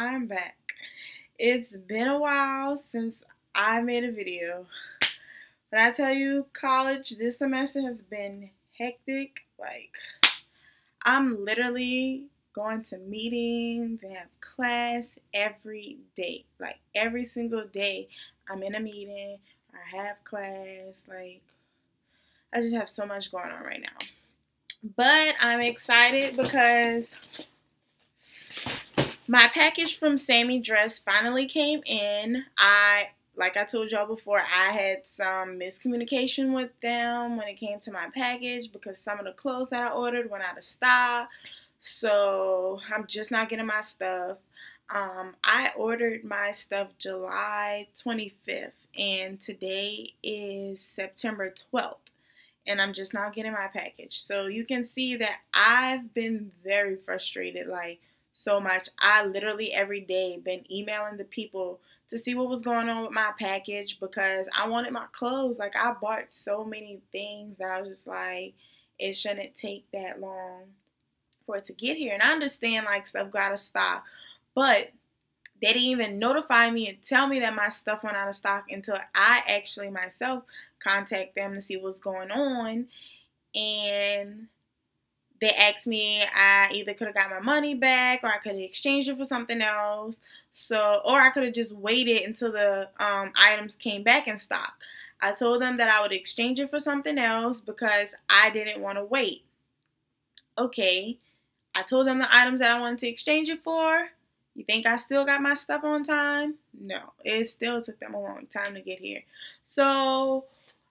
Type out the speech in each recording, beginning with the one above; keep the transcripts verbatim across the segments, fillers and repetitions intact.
I'm back. It's been a while since I made a video. But I tell you, college this semester has been hectic. Like, I'm literally going to meetings and have class every day. Like, every single day I'm in a meeting, I have class. Like, I just have so much going on right now. But I'm excited because my package from Sammy Dress finally came in. I, like I told y'all before, I had some miscommunication with them when it came to my package because some of the clothes that I ordered went out of stock. So I'm just not getting my stuff. Um, I ordered my stuff July twenty-fifth and today is September twelfth. And I'm just not getting my package. So you can see that I've been very frustrated, like so much. I literally every day been emailing the people to see what was going on with my package because I wanted my clothes. Like, I bought so many things that I was just like, it shouldn't take that long for it to get here. And I understand, like, stuff got to stop, but they didn't even notify me and tell me that my stuff went out of stock until I actually myself contact them to see what's going on. And they asked me I either could have got my money back or I could have exchanged it for something else. So, or I could have just waited until the um, items came back in stock. I told them that I would exchange it for something else because I didn't want to wait. Okay, I told them the items that I wanted to exchange it for. You think I still got my stuff on time? No, it still took them a long time to get here. So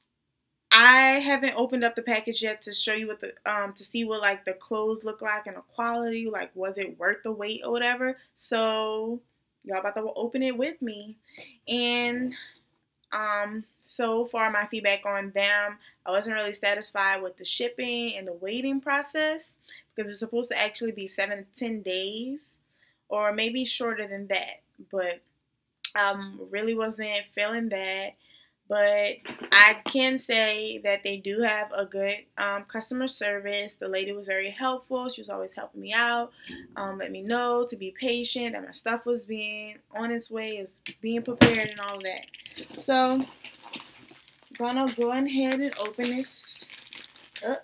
I haven't opened up the package yet to show you what the um to see what like the clothes look like and the quality, like was it worth the wait or whatever. So y'all about to open it with me. And um so far my feedback on them, I wasn't really satisfied with the shipping and the waiting process because it's supposed to actually be seven to ten days. Or maybe shorter than that, but um, really wasn't feeling that. But I can say that they do have a good um, customer service. The lady was very helpful. She was always helping me out, um, let me know to be patient, that my stuff was being on its way, is being prepared and all of that. So I'm gonna go ahead and open this up.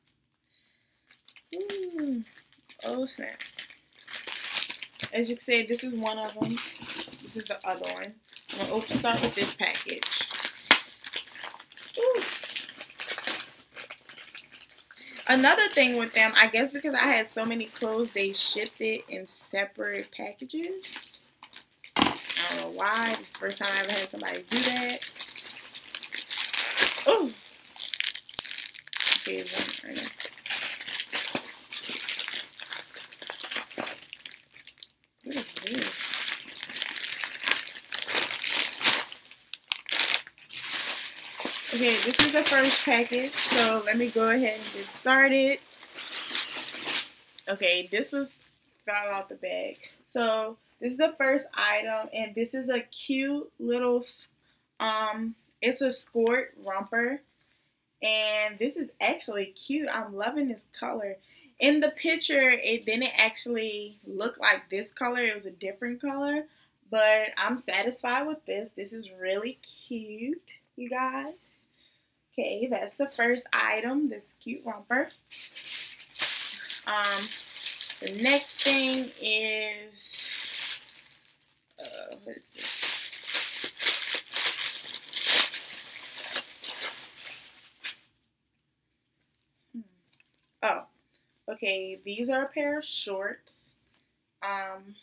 Ooh. Oh snap. As you can see, this is one of them. This is the other one. I'm going to start with this package. Ooh. Another thing with them, I guess because I had so many clothes, they shipped it in separate packages. I don't know why. This is the first time I ever had somebody do that. Oh! Okay, one right now. What is this? Okay, this is the first package, so let me go ahead and get started. Okay, this was fell out the bag. So this is the first item, and this is a cute little, um, it's a skirt romper, and this is actually cute. I'm loving this color. In the picture, it didn't actually look like this color. It was a different color. But I'm satisfied with this. This is really cute, you guys. Okay, that's the first item, this cute romper. Um, the next thing is, uh, what is this? Hmm. Oh. Okay, these are a pair of shorts. Um,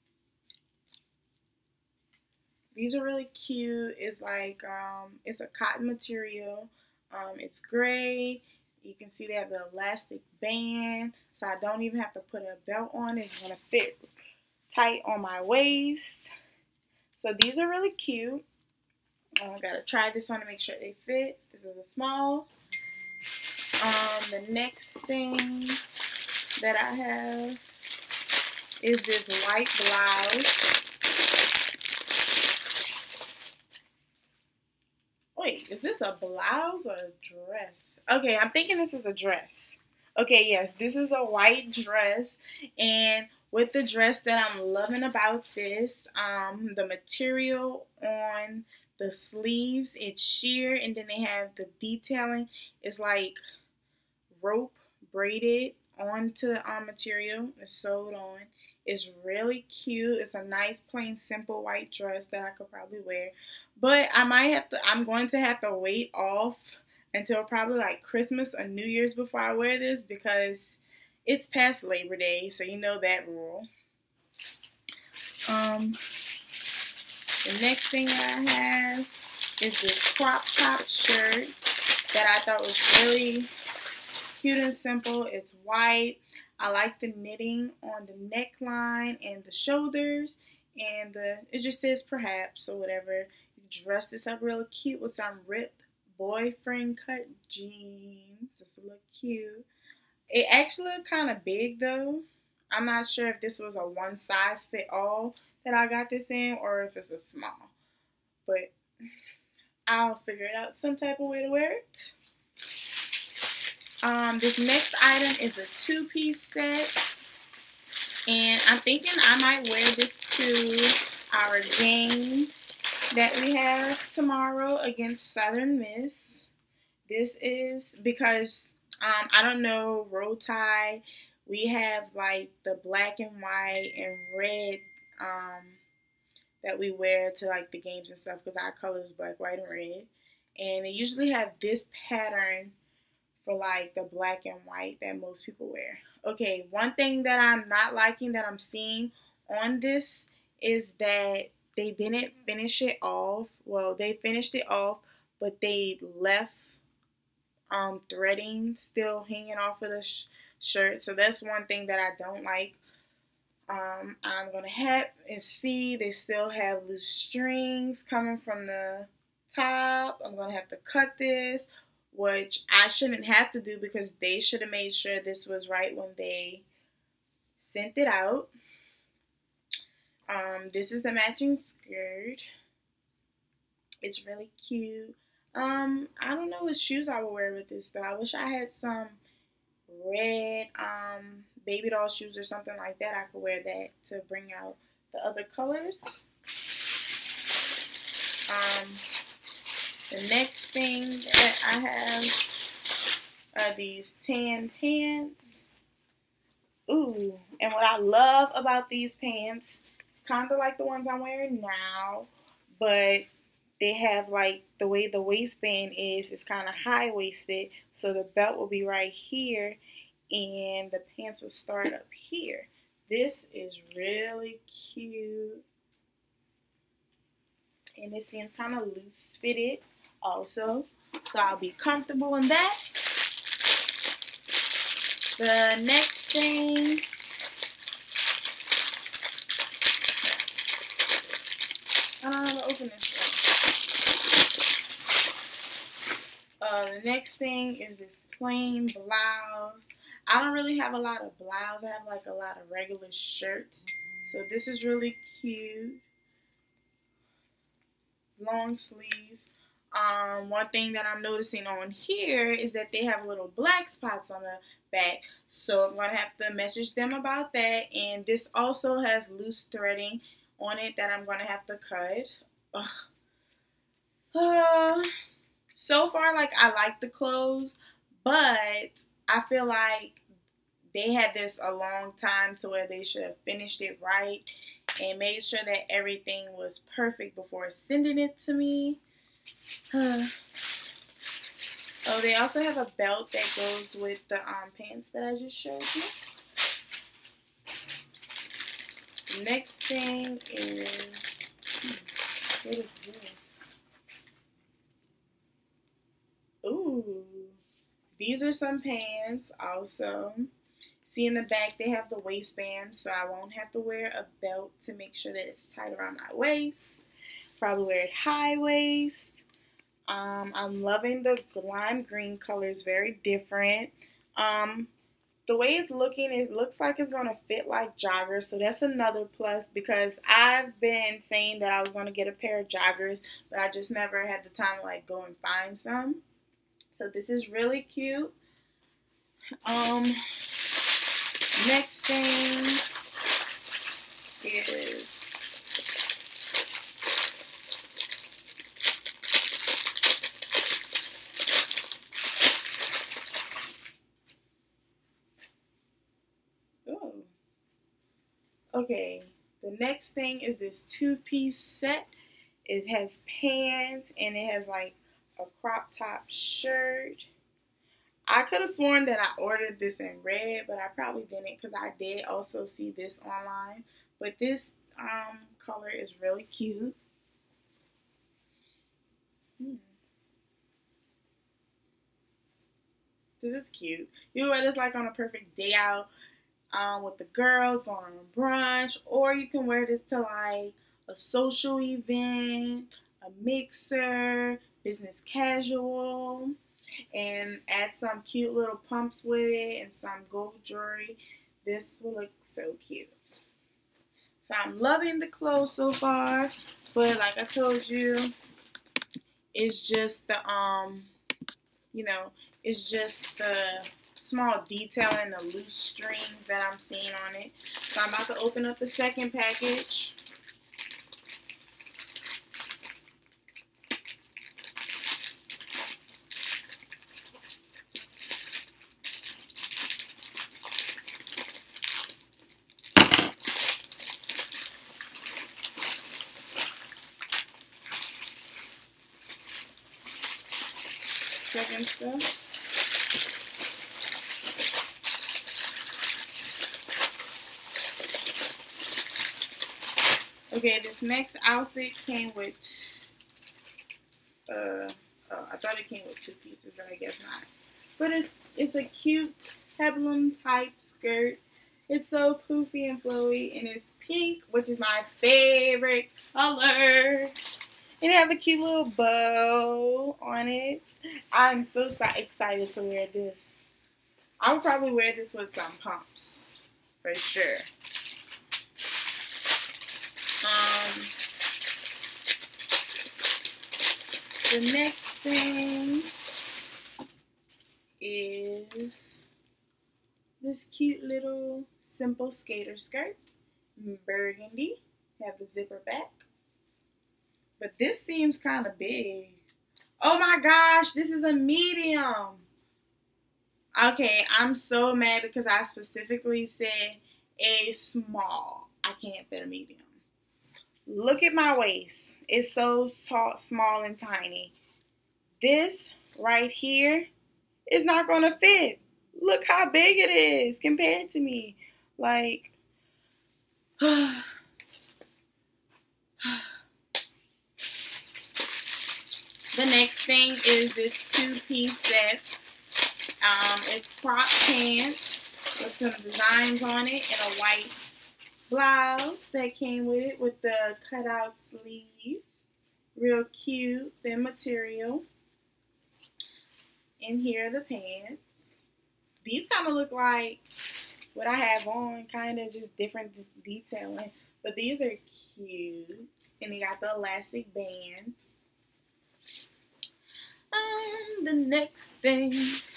these are really cute. It's like, um, it's a cotton material. Um, it's gray. You can see they have the elastic band, so I don't even have to put a belt on. It's going to fit tight on my waist. So these are really cute. I uh, got to try this on to make sure they fit. This is a small. Um, the next thing that I have is this white blouse. Wait, is this a blouse or a dress? Okay, I'm thinking this is a dress. Okay, yes, this is a white dress. And with the dress that I'm loving about this, um, the material on the sleeves, it's sheer, and then they have the detailing. It's like rope braided onto um, material. It's sewed on. It's really cute. It's a nice, plain, simple white dress that I could probably wear. But I might have to, I'm going to have to wait off until probably like Christmas or New Year's before I wear this because it's past Labor Day, so you know that rule. Um, the next thing that I have is this crop top shirt that I thought was really cute and simple. It's white. I like the knitting on the neckline and the shoulders, and the it just says perhaps or whatever. You dress this up real cute with some ripped boyfriend cut jeans. Just look cute. It actually looked kind of big though. I'm not sure if this was a one size fit all that I got this in or if it's a small. But I'll figure it out some type of way to wear it. Um, this next item is a two-piece set. And I'm thinking I might wear this to our game that we have tomorrow against Southern Miss. This is because, um, I don't know, Roll Tide, we have like the black and white and red um, that we wear to like the games and stuff because our color is black, white, and red. And they usually have this pattern for like the black and white that most people wear. Okay, one thing that I'm not liking that I'm seeing on this is that they didn't finish it off. Well, they finished it off, but they left um, threading still hanging off of the sh shirt. So that's one thing that I don't like. Um, I'm going to have and see they still have loose strings coming from the top. I'm going to have to cut this, which I shouldn't have to do because they should have made sure this was right when they sent it out. Um, this is the matching skirt. It's really cute. Um, I don't know what shoes I would wear with this though. I wish I had some red um, baby doll shoes or something like that. I could wear that to bring out the other colors. Um, the next thing that I have are these tan pants. Ooh, and what I love about these pants, it's kind of like the ones I'm wearing now, but they have like the way the waistband is, it's kind of high-waisted, so the belt will be right here, and the pants will start up here. This is really cute, and it seems kind of loose-fitted also, so I'll be comfortable in that. The next thing, I don't know how to open this one. Uh, the next thing is this plain blouse. I don't really have a lot of blouse. I have like a lot of regular shirts. So this is really cute. Long sleeve. Um, one thing that I'm noticing on here is that they have little black spots on the back. So I'm going to have to message them about that. And this also has loose threading on it that I'm going to have to cut. Ugh. Uh, so far, like, I like the clothes, but I feel like they had this a long time to where they should have finished it right and made sure that everything was perfect before sending it to me. Uh, oh, they also have a belt that goes with the um, pants that I just showed you. The next thing is, hmm, what is this? Ooh, these are some pants also. See in the back they have the waistband, so I won't have to wear a belt to make sure that it's tight around my waist. Probably wear it high waist. Um, I'm loving the lime green color. It's very different. Um, the way it's looking, it looks like it's going to fit like joggers, so that's another plus because I've been saying that I was going to get a pair of joggers, but I just never had the time to like go and find some. So this is really cute. Um, next thing is oh. Okay, the next thing is this two-piece set. It has pants and it has like a crop top shirt. I could have sworn that I ordered this in red, but I probably didn't because I did also see this online. But this um, color is really cute. Hmm. This is cute. You wear this like on a perfect day out um, with the girls, going on a brunch, or you can wear this to like a social event, a mixer, business casual, and add some cute little pumps with it and some gold jewelry. This will look so cute. So I'm loving the clothes so far, but like I told you, it's just the um, you know, it's just the small detail and the loose strings that I'm seeing on it. So I'm about to open up the second package. Second stuff. Okay, this next outfit came with, uh, oh, I thought it came with two pieces, but I guess not. But it's, it's a cute peplum type skirt. It's so poofy and flowy, and it's pink, which is my favorite color. And it have a cute little bow on it. I'm so excited to wear this. I would probably wear this with some pumps, for sure. Um, the next thing is this cute little simple skater skirt, burgundy. Have the zipper back. But this seems kind of big. Oh my gosh, this is a medium. Okay, I'm so mad because I specifically said a small. I can't fit a medium. Look at my waist. It's so tall, small and tiny. This right here is not going to fit. Look how big it is compared to me. Like, the next thing is this two-piece set. Um, it's crop pants with some designs on it and a white blouse that came with it with the cutout sleeves. Real cute, thin material. And here are the pants. These kind of look like what I have on, kind of just different detailing. But these are cute. And they got the elastic bands. Um, the next thing,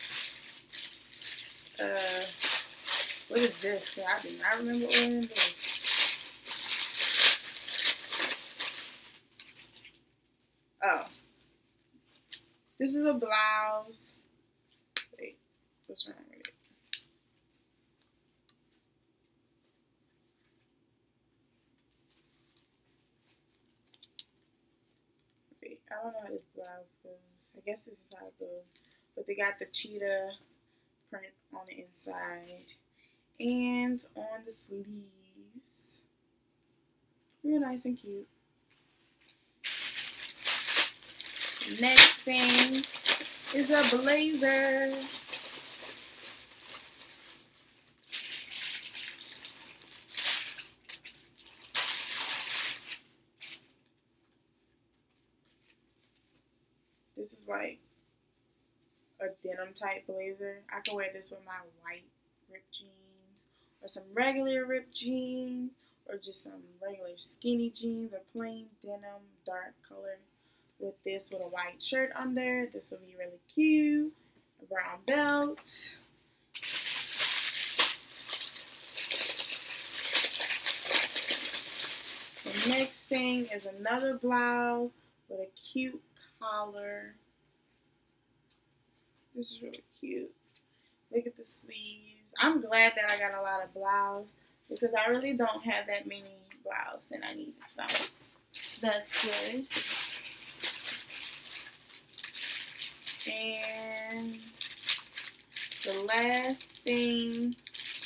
uh, what is this? I do not remember ordering this. Oh, this is a blouse. Wait, what's wrong with it? Wait, I don't know how this blouse goes. I guess this is how it goes. But they got the cheetah print on the inside and on the sleeves. Real nice and cute. Next thing is a blazer. This is like a denim type blazer. I can wear this with my white ripped jeans or some regular ripped jeans or just some regular skinny jeans or plain denim dark color with this with a white shirt under. This will be really cute. A brown belt. next thing is another blouse with a cute collar. This is really cute. Look at the sleeves. I'm glad that I got a lot of blouse because I really don't have that many blouse and I need some. That's good. And the last thing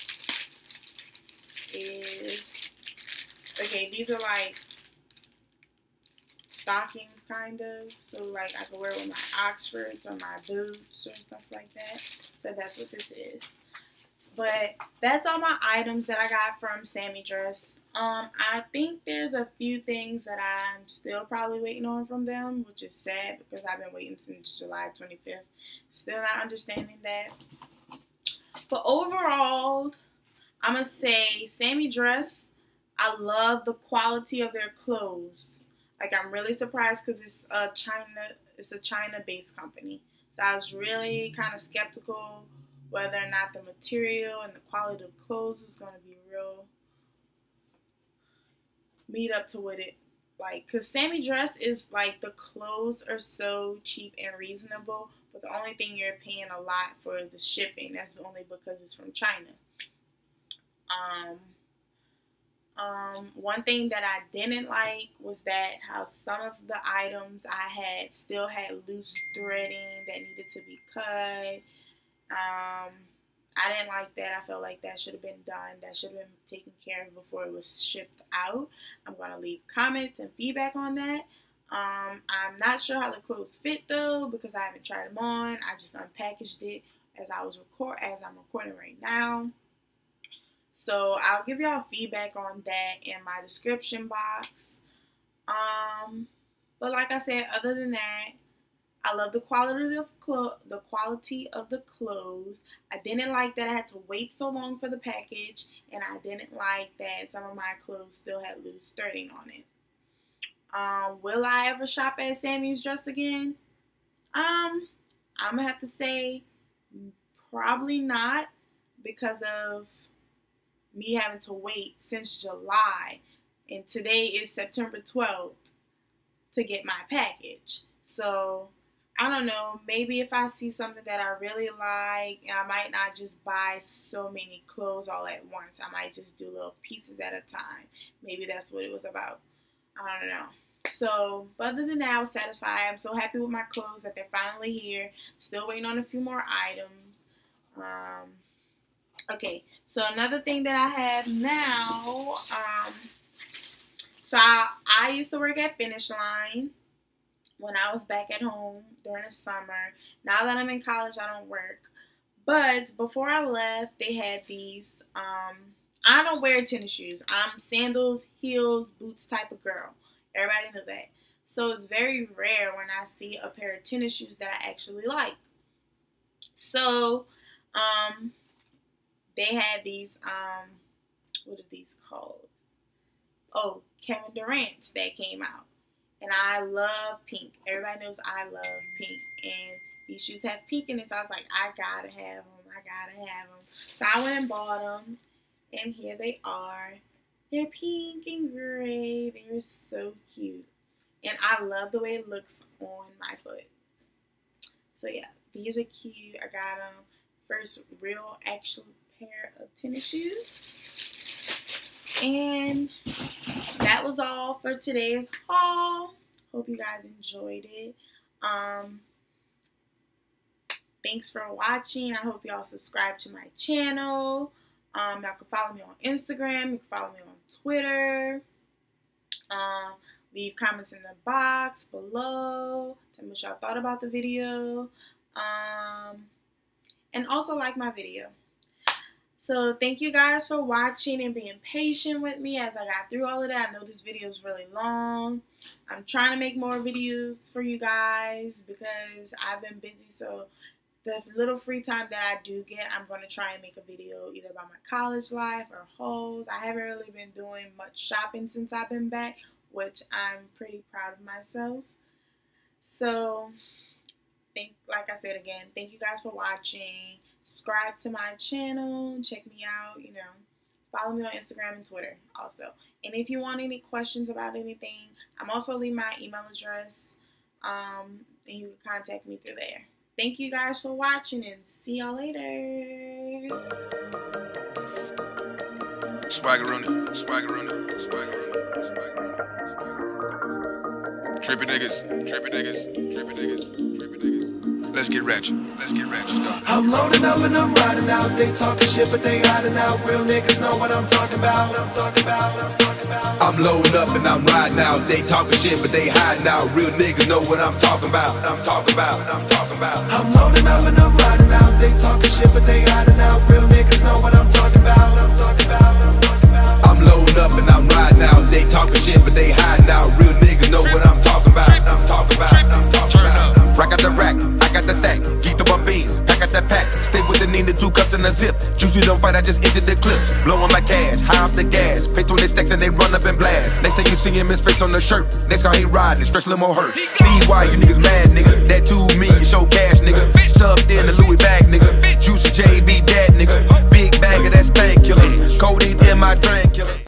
is, okay, these are like stockings kind of, so like I can wear it with my Oxfords or my boots or stuff like that. So that's what this is. But that's all my items that I got from Sammy Dress. Um, I think there's a few things that I'm still probably waiting on from them, which is sad because I've been waiting since July twenty-fifth. Still not understanding that. But overall, I'm going to say Sammy Dress, I love the quality of their clothes. Like, I'm really surprised because it's a China, it's a China-based company. So I was really kind of skeptical whether or not the material and the quality of the clothes was going to be real meet up to what it like. Because Sammy Dress is like the clothes are so cheap and reasonable, but the only thing you're paying a lot for the shipping. That's only because it's from China. Um... Um, one thing that I didn't like was that how some of the items I had still had loose threading that needed to be cut. Um, I didn't like that. I felt like that should have been done. That should have been taken care of before it was shipped out. I'm going to leave comments and feedback on that. Um, I'm not sure how the clothes fit though because I haven't tried them on. I just unpackaged it as I was record as I'm recording right now. So I'll give y'all feedback on that in my description box. Um, but like I said, other than that, I love the quality of clo the quality of the clothes. I didn't like that I had to wait so long for the package, and I didn't like that some of my clothes still had loose threading on it. Um, will I ever shop at Sammy's Dress again? Um, I'm gonna have to say probably not because of me having to wait since July, and today is September twelfth to get my package. So I don't know, maybe if I see something that I really like, I might not just buy so many clothes all at once. I might just do little pieces at a time. Maybe that's what it was about. I don't know. So, but other than that, I was satisfied. I'm so happy with my clothes that they're finally here. I'm still waiting on a few more items. Um, okay, so another thing that I have now, um, so I, I used to work at Finish Line when I was back at home during the summer. Now that I'm in college, I don't work. But before I left, they had these, um, I don't wear tennis shoes. I'm sandals, heels, boots type of girl. Everybody knows that. So it's very rare when I see a pair of tennis shoes that I actually like. So, um, they had these, um, what are these called? Oh, Kevin Durant's that came out. And I love pink. Everybody knows I love pink. And these shoes have pink in it. So I was like, I gotta have them. I gotta have them. So I went and bought them. And here they are. They're pink and gray. They're so cute. And I love the way it looks on my foot. So yeah, these are cute. I got them. First real actual pair of tennis shoes. And that was all for today's haul. Hope you guys enjoyed it. Um, thanks for watching. I hope y'all subscribe to my channel. Um, y'all can follow me on Instagram. You can follow me on Twitter. Um, leave comments in the box below. Tell me what y'all thought about the video. Um, and also like my video. So thank you guys for watching and being patient with me as I got through all of that. I know this video is really long. I'm trying to make more videos for you guys because I've been busy. So the little free time that I do get, I'm going to try and make a video either about my college life or hauls. I haven't really been doing much shopping since I've been back, which I'm pretty proud of myself. So, thank, like I said again, thank you guys for watching. Subscribe to my channel. Check me out, you know. Follow me on Instagram and Twitter also. And if you want any questions about anything, I'm also leaving my email address. Um, and you can contact me through there. Thank you guys for watching and see y'all later. Swagger on it, swagger on it, swagger on it, swagger on it. Trippy niggas, trippy niggas, trippy niggas, trippy niggas. Let's get ratchet, let's get ratchet, go. I'm loading up and I'm riding out. They talking shit, but they hiding out. Real niggas know what I'm talking about. I'm talking about, I'm talking about. I'm loading up and I'm riding out. They talking shit, but they hiding out. Real niggas know what I'm talking about. I'm talking about, I'm talking about. I'm loading up and I'm riding out. They talking shit, but they hiding out. Real niggas know what I'm talking about. I'm talking about, I'm talking about. I'm loading up and I'm riding out. They talking shit, but they hiding out. Real niggas know what I'm talking about. I'm talking about, I'm talking about. Rack out the rack, I got the sack. Geek the bump beans, pack out that pack. Stay with the Nina, two cups in a zip. Juicy don't fight, I just emptied the clips. Blowing my cash, high off the gas. Pay twenty stacks and they run up and blast. Next thing you see him, his face on the shirt. Next car he riding, stretch limo hurt. See why you niggas mad, nigga. That too me, you show cash, nigga. Stuff this.